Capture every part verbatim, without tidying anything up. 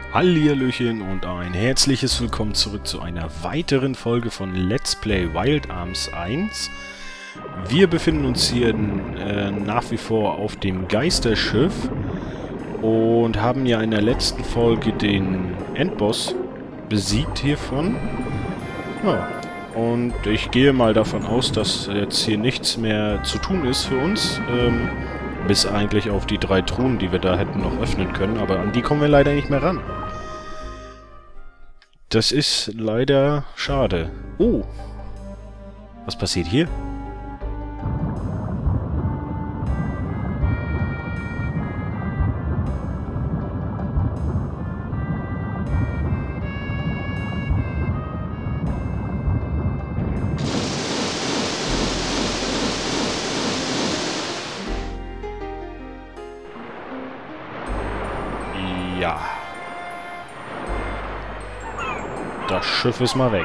Hallihallöchen und ein herzliches Willkommen zurück zu einer weiteren Folge von Let's Play Wild Arms eins. Wir befinden uns hier äh, nach wie vor auf dem Geisterschiff und haben ja in der letzten Folge den Endboss besiegt hiervon. Ja, und ich gehe mal davon aus, dass jetzt hier nichts mehr zu tun ist für uns. Ähm, bis eigentlich auf die drei Truhen, die wir da hätten noch öffnen können, aber an die kommen wir leider nicht mehr ran. Das ist leider schade. Oh! Was passiert hier? Ja. Das Schiff ist mal weg.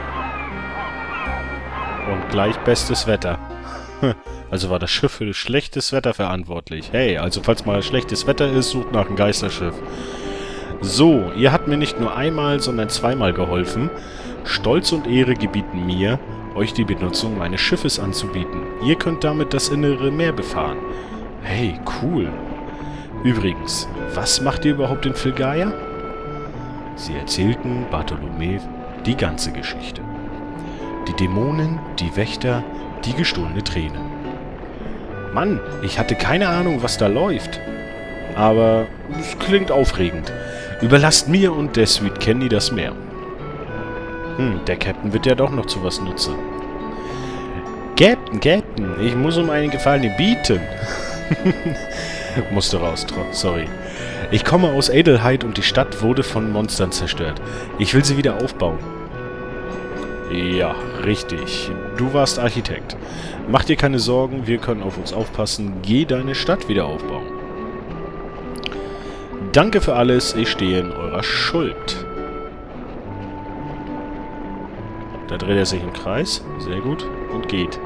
Und gleich bestes Wetter. Also war das Schiff für schlechtes Wetter verantwortlich. Hey, also falls mal schlechtes Wetter ist, sucht nach einem Geisterschiff. So, ihr habt mir nicht nur einmal, sondern zweimal geholfen. Stolz und Ehre gebieten mir, euch die Benutzung meines Schiffes anzubieten. Ihr könnt damit das innere Meer befahren. Hey, cool. Übrigens, was macht ihr überhaupt in Filgaia? Sie erzählten Bartholomew die ganze Geschichte. Die Dämonen, die Wächter, die gestohlene Träne. Mann, ich hatte keine Ahnung, was da läuft. Aber es klingt aufregend. Überlasst mir und der Sweet Candy das Meer. Hm, der Captain wird ja doch noch zu was nutzen. Captain, Captain, ich muss um einen Gefallen bieten. Musste raus, sorry. Ich komme aus Adelheid und die Stadt wurde von Monstern zerstört. Ich will sie wieder aufbauen. Ja, richtig. Du warst Architekt. Mach dir keine Sorgen, wir können auf uns aufpassen. Geh deine Stadt wieder aufbauen. Danke für alles, ich stehe in eurer Schuld. Da dreht er sich im Kreis. Sehr gut. Und geht.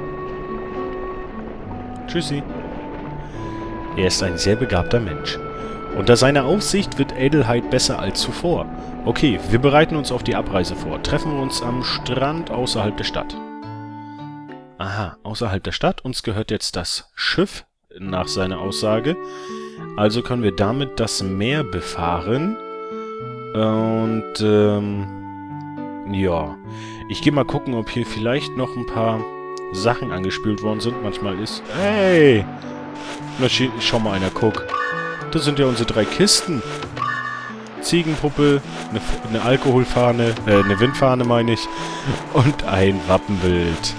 Tschüssi. Er ist ein sehr begabter Mensch. Unter seiner Aufsicht wird Adelheid besser als zuvor. Okay, wir bereiten uns auf die Abreise vor. Treffen wir uns am Strand außerhalb der Stadt. Aha, außerhalb der Stadt. Uns gehört jetzt das Schiff, nach seiner Aussage. Also können wir damit das Meer befahren. Und, ähm... ja. Ich gehe mal gucken, ob hier vielleicht noch ein paar Sachen angespült worden sind. Manchmal ist... Hey! Na, schau mal einer, guck. Das sind ja unsere drei Kisten. Ziegenpuppe, eine, eine Alkoholfahne, äh, eine Windfahne meine ich. Und ein Wappenbild.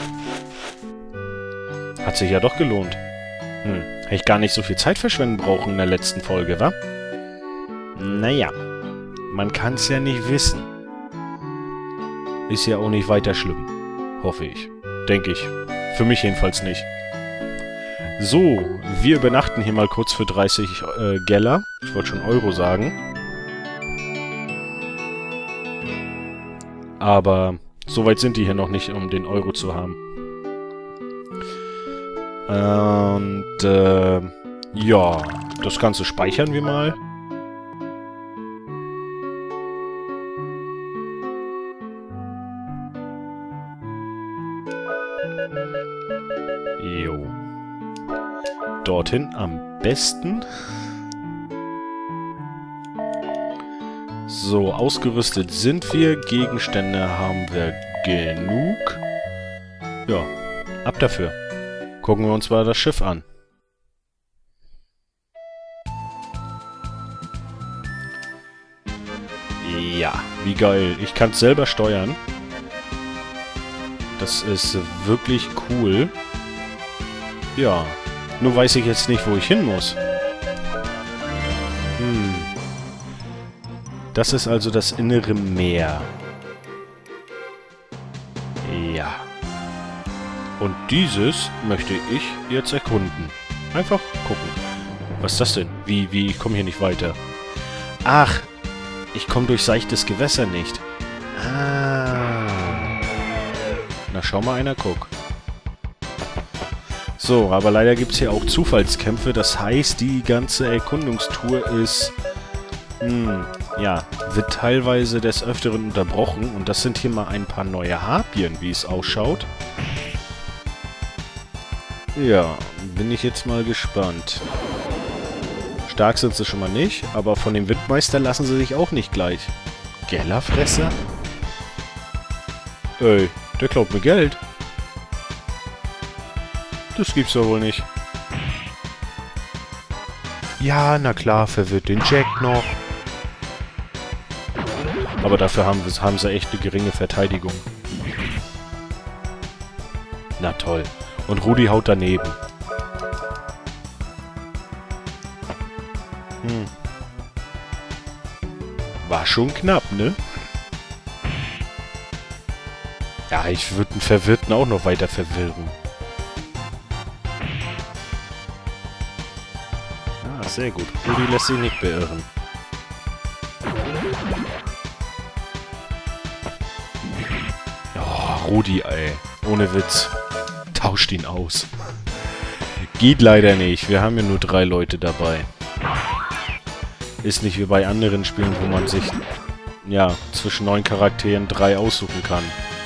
Hat sich ja doch gelohnt. Hm, hätte ich gar nicht so viel Zeit verschwenden brauchen in der letzten Folge, wa? Naja, man kann es ja nicht wissen. Ist ja auch nicht weiter schlimm. Hoffe ich. Denke ich. Für mich jedenfalls nicht. So, wir übernachten hier mal kurz für dreißig äh, Geller. Ich wollte schon Euro sagen. Aber so weit sind die hier noch nicht, um den Euro zu haben. Und, äh, ja, das Ganze speichern wir mal. Jo. Dorthin am besten. So, ausgerüstet sind wir. Gegenstände haben wir genug. Ja, ab dafür. Gucken wir uns mal das Schiff an. Ja, wie geil. Ich kann es selber steuern. Das ist wirklich cool. Ja. Nur weiß ich jetzt nicht, wo ich hin muss. Hm. Das ist also das innere Meer. Ja. Und dieses möchte ich jetzt erkunden. Einfach gucken. Was ist das denn? Wie, wie, ich komme hier nicht weiter. Ach, ich komme durch seichtes Gewässer nicht. Ah. Na, schau mal einer, guck. So, aber leider gibt es hier auch Zufallskämpfe. Das heißt, die ganze Erkundungstour ist Hm, ja, wird teilweise des Öfteren unterbrochen. Und das sind hier mal ein paar neue Harpien, wie es ausschaut. Ja, bin ich jetzt mal gespannt. Stark sind sie schon mal nicht, aber von dem Windmeister lassen sie sich auch nicht gleich. Gellerfresser? Ey, der klaut mir Geld. Das gibt's doch wohl nicht. Ja, na klar, verwirrt den Jack noch. Aber dafür haben, haben sie echt eine geringe Verteidigung. Na toll. Und Rudi haut daneben. Hm. War schon knapp, ne? Ja, ich würde einen Verwirrten auch noch weiter verwirren. Ah, sehr gut. Rudi lässt sich nicht beirren. Oh, Rudi, ey. Ohne Witz. Tauscht ihn aus. Geht leider nicht. Wir haben ja nur drei Leute dabei. Ist nicht wie bei anderen Spielen, wo man sich, ja, zwischen neun Charakteren drei aussuchen kann.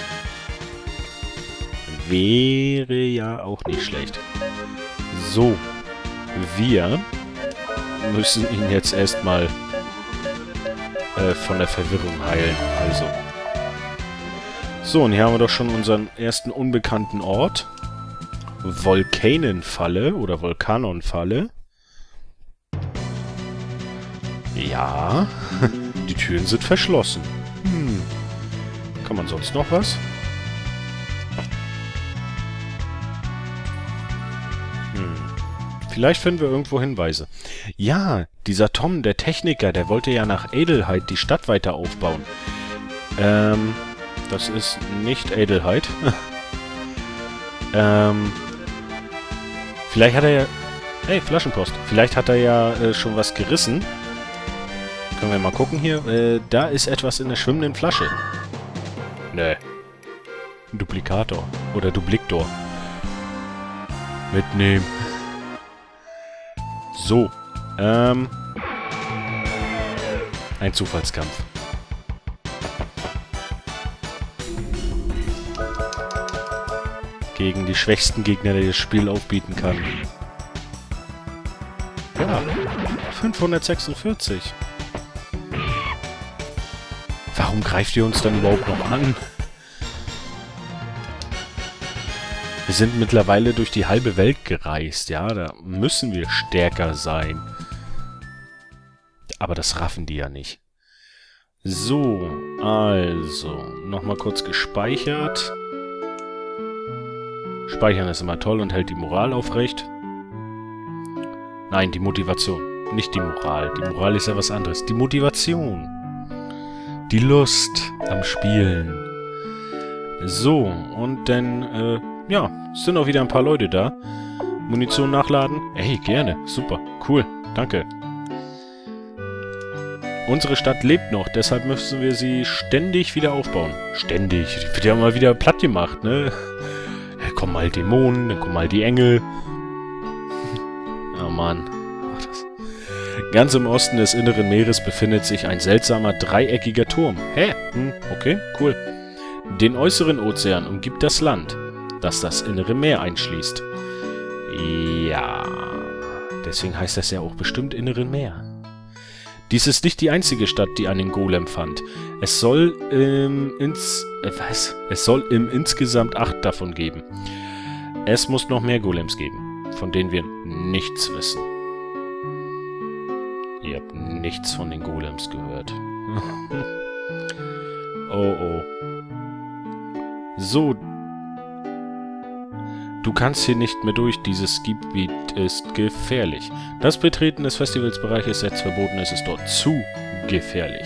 Wäre ja auch nicht schlecht. So. Wir müssen ihn jetzt erstmal äh, von der Verwirrung heilen. Also. So, und hier haben wir doch schon unseren ersten unbekannten Ort. Vulkanenfalle oder Vulkanonfalle. Ja, die Türen sind verschlossen. Hm. Kann man sonst noch was? Hm. Vielleicht finden wir irgendwo Hinweise. Ja, dieser Tom, der Techniker, der wollte ja nach Adelheid die Stadt weiter aufbauen. Ähm, das ist nicht Adelheid. ähm, vielleicht hat er ja... Hey, Flaschenpost. Vielleicht hat er ja äh, schon was gerissen. Können wir mal gucken hier. Äh, da ist etwas in der schwimmenden Flasche. Nee. Ein Duplikator. Oder Dupliktor. Mitnehmen. So. Ähm. Ein Zufallskampf. Gegen die schwächsten Gegner, die das Spiel aufbieten kann. Ja. fünfhundertsechsundvierzig. Warum greift ihr uns dann überhaupt noch an? Wir sind mittlerweile durch die halbe Welt gereist, ja, da müssen wir stärker sein. Aber das raffen die ja nicht. So, also, nochmal kurz gespeichert. Speichern ist immer toll und hält die Moral aufrecht. Nein, die Motivation, nicht die Moral. Die Moral ist ja was anderes. Die Motivation. Die Lust am Spielen. So, und dann, äh, ja, sind auch wieder ein paar Leute da. Munition nachladen? Ey, gerne. Super. Cool. Danke. Unsere Stadt lebt noch, deshalb müssen wir sie ständig wieder aufbauen. Ständig. Die wird ja mal wieder platt gemacht, ne? Da kommen mal Dämonen, dann kommen mal die Engel. Oh Mann. Ach, das... Ganz im Osten des Inneren Meeres befindet sich ein seltsamer dreieckiger Turm. Hä? Hm, okay, cool. Den äußeren Ozean umgibt das Land, das das innere Meer einschließt. Ja, deswegen heißt das ja auch bestimmt Innere Meer. Dies ist nicht die einzige Stadt, die einen Golem fand. Es soll ähm, ins... Äh, was? Es soll im insgesamt acht davon geben. Es muss noch mehr Golems geben, von denen wir nichts wissen. Ihr habt nichts von den Golems gehört. Oh, oh. So. Du kannst hier nicht mehr durch. Dieses Gebiet ist gefährlich. Das Betreten des Festivalsbereiches ist jetzt verboten. Es ist dort zu gefährlich.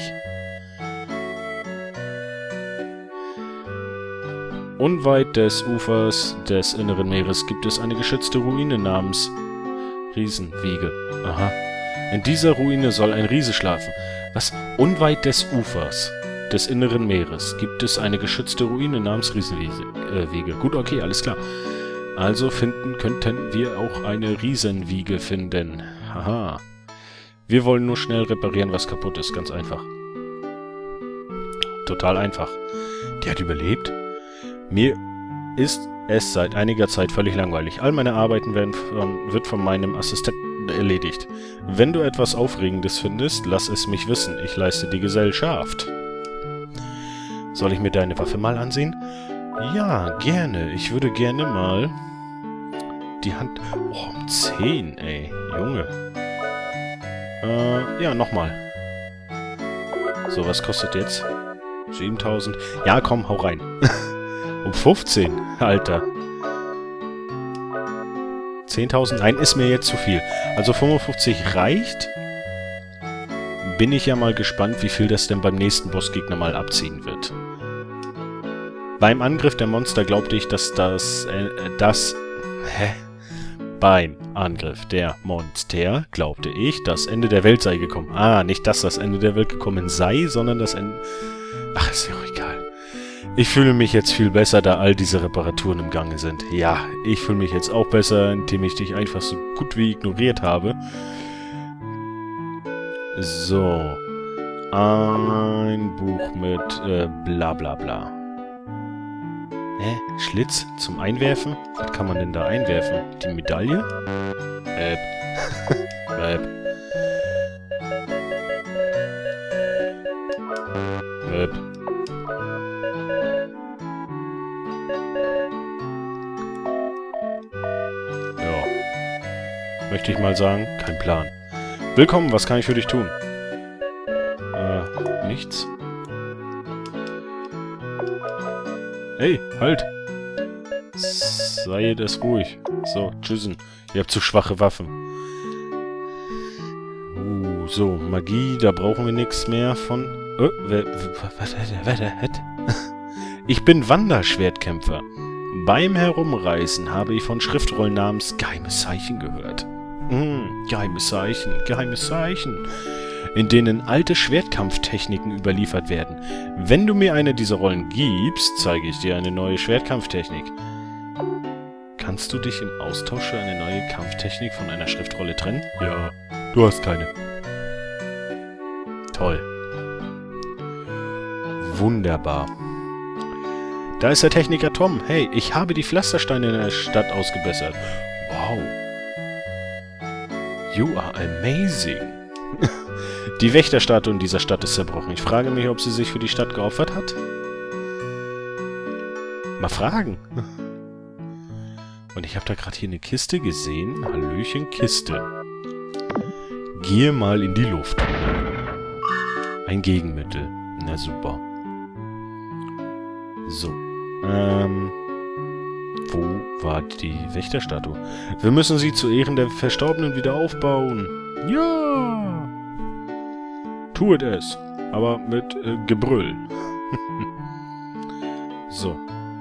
Unweit des Ufers des Inneren Meeres gibt es eine geschützte Ruine namens Riesenwiege. Aha. In dieser Ruine soll ein Riese schlafen. Was? Unweit des Ufers des Inneren Meeres gibt es eine geschützte Ruine namens Riesenwiege. Äh, Gut, okay, alles klar. Also finden könnten wir auch eine Riesenwiege finden. Haha. Wir wollen nur schnell reparieren, was kaputt ist. Ganz einfach. Total einfach. Die hat überlebt. Mir ist es seit einiger Zeit völlig langweilig. All meine Arbeiten werden von, wird von meinem Assistenten erledigt. Wenn du etwas Aufregendes findest, lass es mich wissen. Ich leiste die Gesellschaft. Soll ich mir deine Waffe mal ansehen? Ja, gerne. Ich würde gerne mal... Die Hand... Oh, um zehn, ey. Junge. Äh, ja, nochmal. So, was kostet jetzt? siebentausend. Ja, komm, hau rein. Um fünfzehn, Alter. zehntausend? Nein, ist mir jetzt zu viel. Also fünfundfünfzig reicht. Bin ich ja mal gespannt, wie viel das denn beim nächsten Bossgegner mal abziehen wird. Beim Angriff der Monster glaubte ich, dass das... Äh, das... Hä? Beim Angriff der Monster glaubte ich, das Ende der Welt sei gekommen. Ah, nicht, dass das Ende der Welt gekommen sei, sondern das Ende... Ach, ist ja auch egal. Ich fühle mich jetzt viel besser, da all diese Reparaturen im Gange sind. Ja, ich fühle mich jetzt auch besser, indem ich dich einfach so gut wie ignoriert habe. So. Ein Buch mit äh, bla bla bla. Hä? Schlitz zum Einwerfen? Was kann man denn da einwerfen? Die Medaille? Äp. Äp. Äp. Ja. Möchte ich mal sagen, kein Plan. Willkommen, was kann ich für dich tun? Äh, nichts. Hey, halt! Seid es ruhig. So, tschüssen. Ihr habt zu schwache Waffen. Uh, so, Magie, da brauchen wir nichts mehr von... Oh, wer, was, was, was, ich bin Wanderschwertkämpfer. Beim Herumreisen habe ich von Schriftrollen namens Geheimes Zeichen gehört. Hm, Geheimes Zeichen, Geheimes Zeichen, in denen alte Schwertkampftechniken überliefert werden. Wenn du mir eine dieser Rollen gibst, zeige ich dir eine neue Schwertkampftechnik. Kannst du dich im Austausch für eine neue Kampftechnik von einer Schriftrolle trennen? Ja, du hast keine. Toll. Wunderbar. Da ist der Techniker Tom. Hey, ich habe die Pflastersteine in der Stadt ausgebessert. Wow. You are amazing. Die Wächterstatue in dieser Stadt ist zerbrochen. Ich frage mich, ob sie sich für die Stadt geopfert hat. Mal fragen. Und ich habe da gerade hier eine Kiste gesehen. Hallöchen, Kiste. Gehe mal in die Luft. Ein Gegenmittel. Na super. So. Ähm... Wo war die Wächterstatue? Wir müssen sie zu Ehren der Verstorbenen wieder aufbauen. Ja! Tuet es. Aber mit äh, Gebrüll. So.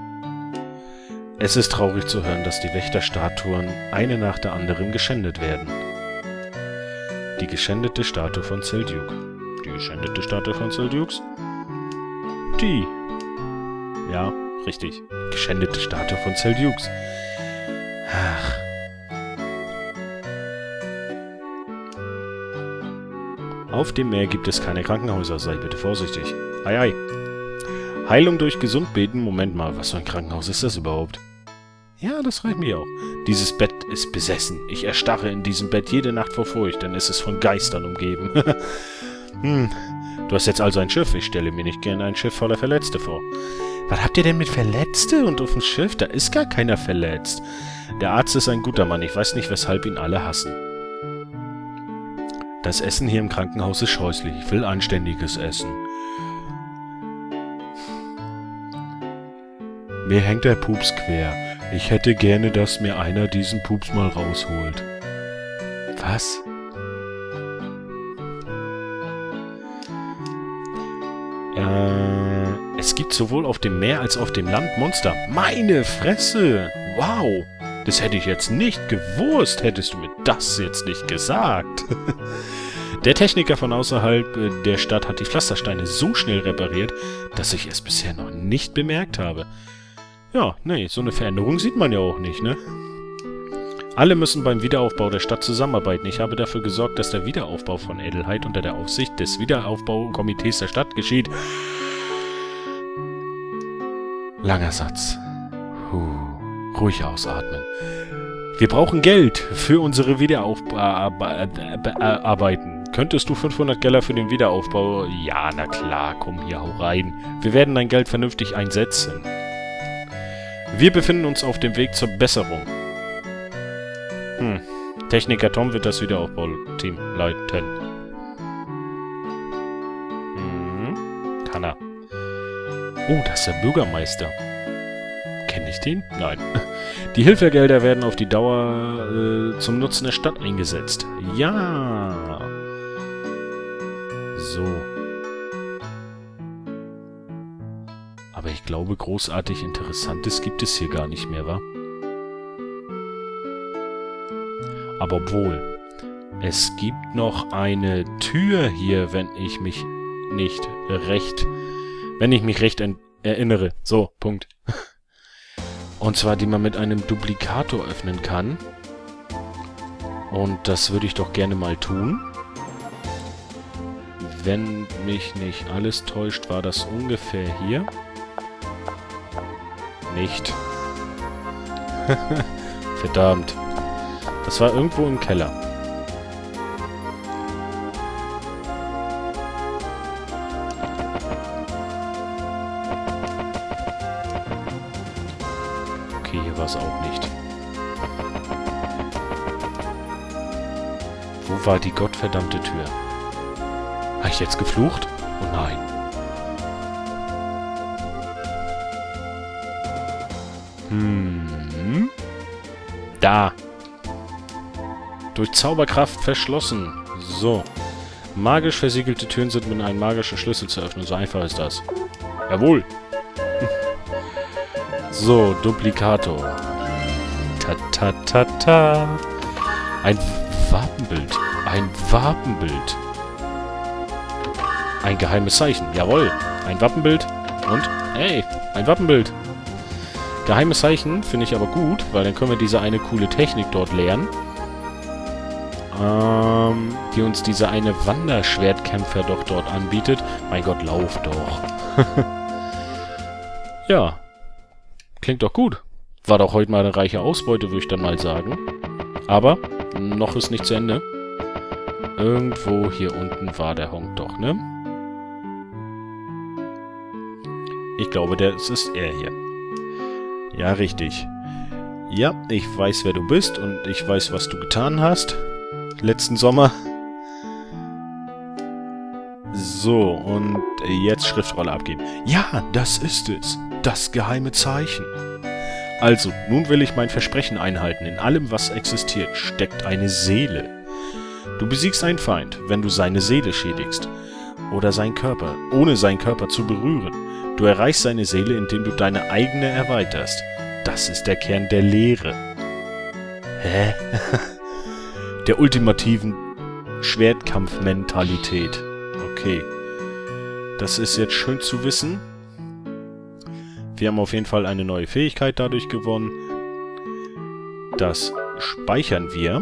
Es ist traurig zu hören, dass die Wächterstatuen eine nach der anderen geschändet werden. Die geschändete Statue von Zeldyuk. Die geschändete Statue von Zeldyuks? Die. Ja, richtig. Geschändete Statue von Zeldyuks. Ach. Auf dem Meer gibt es keine Krankenhäuser. Sei bitte vorsichtig. Ei, ei. Heilung durch Gesundbeten. Moment mal, was für ein Krankenhaus ist das überhaupt? Ja, das reicht mir auch. Dieses Bett ist besessen. Ich erstarre in diesem Bett jede Nacht vor Furcht, denn es ist von Geistern umgeben. Hm. Du hast jetzt also ein Schiff. Ich stelle mir nicht gerne ein Schiff voller Verletzte vor. Was habt ihr denn mit Verletzte und auf dem Schiff? Da ist gar keiner verletzt. Der Arzt ist ein guter Mann. Ich weiß nicht, weshalb ihn alle hassen. Das Essen hier im Krankenhaus ist scheußlich. Ich will anständiges Essen. Mir hängt der Pups quer. Ich hätte gerne, dass mir einer diesen Pups mal rausholt. Was? Äh, es gibt sowohl auf dem Meer als auf dem Land Monster. Meine Fresse! Wow! Das hätte ich jetzt nicht gewusst, hättest du mir das jetzt nicht gesagt. Der Techniker von außerhalb der Stadt hat die Pflastersteine so schnell repariert, dass ich es bisher noch nicht bemerkt habe. Ja, nee, so eine Veränderung sieht man ja auch nicht, ne? Alle müssen beim Wiederaufbau der Stadt zusammenarbeiten. Ich habe dafür gesorgt, dass der Wiederaufbau von Edelheit unter der Aufsicht des Wiederaufbaukomitees der Stadt geschieht. Langer Satz. Puh. Ruhig ausatmen. Wir brauchen Geld für unsere Wiederaufbauarbeiten. Könntest du fünfhundert Geller für den Wiederaufbau... Ja, na klar, komm hier, hau rein. Wir werden dein Geld vernünftig einsetzen. Wir befinden uns auf dem Weg zur Besserung. Hm. Techniker Tom wird das Wiederaufbauteam leiten. Hm. Kann er. Oh, das ist der Bürgermeister. Kenne ich den? Nein. Die Hilfegelder werden auf die Dauer äh, zum Nutzen der Stadt eingesetzt. Ja. So. Aber ich glaube, großartig Interessantes gibt es hier gar nicht mehr, wa? Aber obwohl, es gibt noch eine Tür hier, wenn ich mich nicht recht... Wenn ich mich recht erinnere. So, Punkt. Und zwar, die man mit einem Duplikator öffnen kann. Und das würde ich doch gerne mal tun. Wenn mich nicht alles täuscht, war das ungefähr hier. Nicht. Verdammt. Das war irgendwo im Keller. Okay, hier war es auch nicht. Wo war die gottverdammte Tür? Habe ich jetzt geflucht? Oh nein. Hm. Da. Durch Zauberkraft verschlossen. So. Magisch versiegelte Türen sind mit einem magischen Schlüssel zu öffnen. So einfach ist das. Jawohl. So, Duplikator. Ta ta ta ta. Ein Wapenbild. Ein Wapenbild. Ein geheimes Zeichen. Jawohl. Ein Wappenbild. Und, hey, ein Wappenbild. Geheimes Zeichen finde ich aber gut, weil dann können wir diese eine coole Technik dort lernen. Ähm, die uns diese eine Wanderschwertkämpfer doch dort anbietet. Mein Gott, lauf doch. Ja. Klingt doch gut. War doch heute mal eine reiche Ausbeute, würde ich dann mal sagen. Aber, noch ist nicht zu Ende. Irgendwo hier unten war der Honk doch, ne? Ich glaube, das ist er hier. Ja, richtig. Ja, ich weiß, wer du bist und ich weiß, was du getan hast. Letzten Sommer. So, und jetzt Schriftrolle abgeben. Ja, das ist es. Das geheime Zeichen. Also, nun will ich mein Versprechen einhalten. In allem, was existiert, steckt eine Seele. Du besiegst einen Feind, wenn du seine Seele schädigst. Oder seinen Körper, ohne seinen Körper zu berühren. Du erreichst seine Seele, indem du deine eigene erweiterst. Das ist der Kern der Lehre. Hä? Der ultimativen Schwertkampfmentalität. Okay. Das ist jetzt schön zu wissen. Wir haben auf jeden Fall eine neue Fähigkeit dadurch gewonnen. Das speichern wir.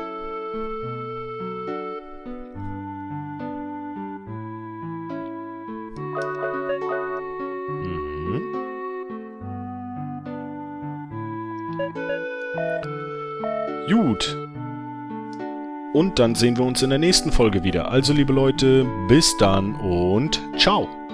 Mhm. Gut. Und dann sehen wir uns in der nächsten Folge wieder. Also, liebe Leute, bis dann und ciao.